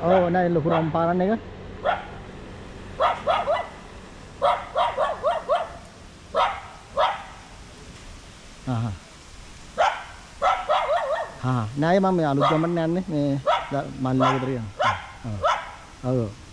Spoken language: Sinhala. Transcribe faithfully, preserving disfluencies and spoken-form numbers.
ඔව් නෑ ලොකු රම් පාරන්න එක. ආහා. හා නෑ මම මේ අලුත් ගමන් යන්නේ මේ මල්ලා ගෙදර යනවා. ඔව්. ඔව්.